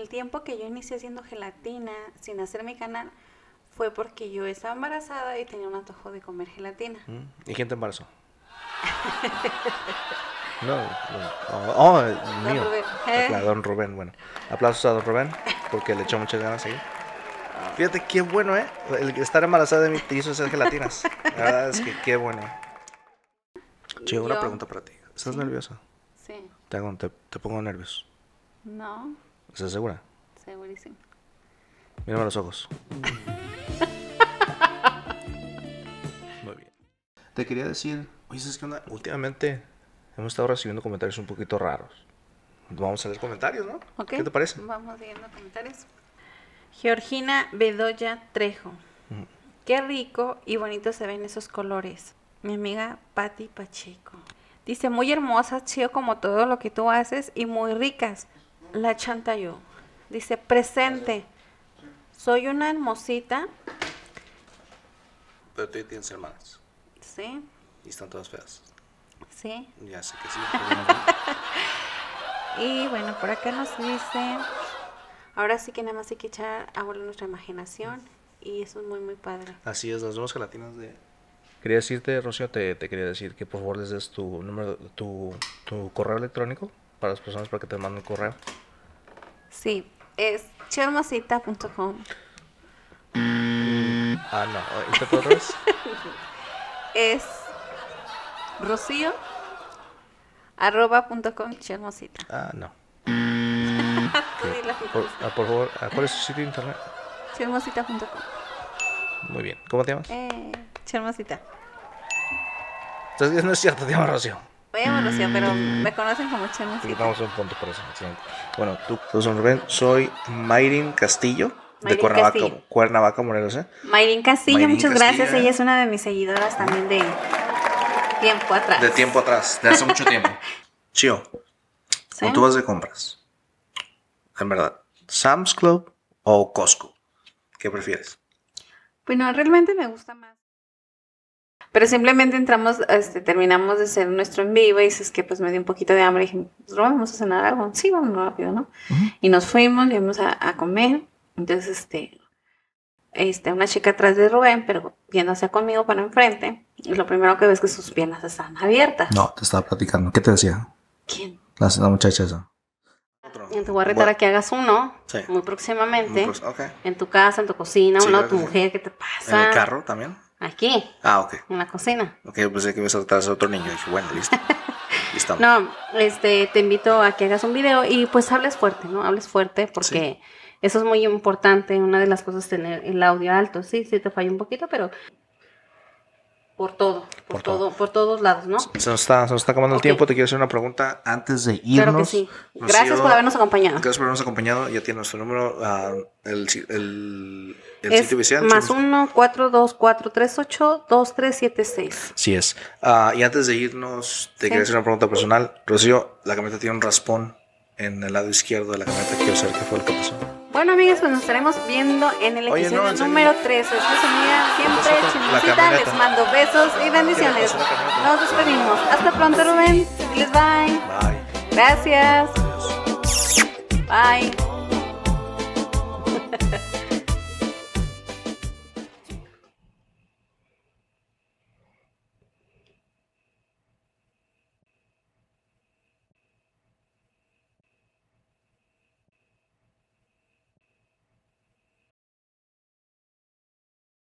el tiempo que yo inicié haciendo gelatina sin hacer mi canal fue porque yo estaba embarazada y tenía un antojo de comer gelatina. ¿Y quién te embarazó? No. Oh, el mío. Rubén. Claro, don Rubén. Bueno, aplausos a don Rubén porque le echó muchas ganas ahí. Fíjate qué bueno, el estar embarazada de mí te hizo hacer gelatinas. La verdad es que qué bueno. Che, una pregunta para ti. ¿Estás nerviosa? Sí. Te pongo nervios. No. ¿Estás segura? Segurísimo. Mírame a los ojos. Muy bien. Te quería decir, oye, ¿sabes qué onda? Últimamente hemos estado recibiendo comentarios un poquito raros. Vamos a leer comentarios, ¿no? Okay. ¿Qué te parece? Vamos viendo comentarios. Georgina Bedoya Trejo. Qué rico y bonito se ven esos colores. Mi amiga Patti Pacheco. Dice, muy hermosas, chido como todo lo que tú haces y muy ricas. La Chantayo. Dice, presente. Soy una hermosita. Pero tú tienes hermanas. Sí. Y están todas feas. Sí. Ya sé que sí. Y bueno, por acá nos dice, ahora sí que nada más hay que echar a volar nuestra imaginación y eso es muy muy padre. Así es, las nuevas gelatinas de... Quería decirte, Rocío, te quería decir que por favor les des tu número, tu correo electrónico para las personas para que te manden correo. Sí, es chermosita.com. No, ¿inténtalo otra vez? Es rocío@.com chermosita. No. Tú dila, Por favor, ¿cuál es su sitio de internet? chermosita.com. Muy bien. ¿Cómo te llamas? Chermosita. Entonces, no es cierto, te llamas Rocío. Me llamo Rocío, pero me conocen como Chermosita. Quitamos un punto por eso. Excelente. Bueno, tú, don Rubén, soy Mayrin Castillo, de Cuernavaca, Morelos, Mayrin Castillo, Mayrin muchas Castillo, gracias. Ella es una de mis seguidoras también de tiempo atrás. De tiempo atrás, de hace mucho tiempo. Chío, ¿Sí? cuando tú vas de compras, en verdad, ¿Sam's Club o Costco? ¿Qué prefieres? Bueno, realmente me gusta más. Pero simplemente entramos, terminamos de hacer nuestro en vivo y dices que pues me dio un poquito de hambre y dije, pues vamos a cenar algo. Sí, vamos rápido, ¿no? Y nos fuimos, íbamos a comer. Entonces, una chica atrás de Rubén, pero viendo hacia conmigo para enfrente. Y lo primero que ves es que sus piernas están abiertas. No, te estaba platicando. ¿Qué te decía? ¿Quién? La muchacha esa. Te voy a retar a que hagas uno muy próximamente. Okay. En tu casa, en tu cocina, sí, uno, claro, tu mujer, ¿qué te pasa? ¿En el carro también? Aquí. Ok. En la cocina. Ok, pensé que ibas a tratar a otro niño. Y dije, bueno, listo. Estamos. No, te invito a que hagas un video y pues hables fuerte, ¿no? Hables fuerte porque eso es muy importante. Una de las cosas es tener el audio alto. Sí, te falla un poquito, pero por todos lados, ¿no? Se nos está acabando el tiempo. Te quiero hacer una pregunta antes de irnos. Claro que sí. Gracias por habernos acompañado. Gracias por habernos acompañado. Ya tiene nuestro número, el sitio oficial. Más 1-42438-2376. Sí es. Y antes de irnos, te quería hacer una pregunta personal. Rocío, la camioneta tiene un raspón en el lado izquierdo de la camioneta. Quiero saber qué fue lo que pasó. Bueno, amigas, pues nos estaremos viendo en el episodio número 3. Esta es su amiga siempre Chismosita. Les mando besos y bendiciones. Nos despedimos. Hasta pronto, Rubén. Bye. Bye. Gracias. Adiós. Bye.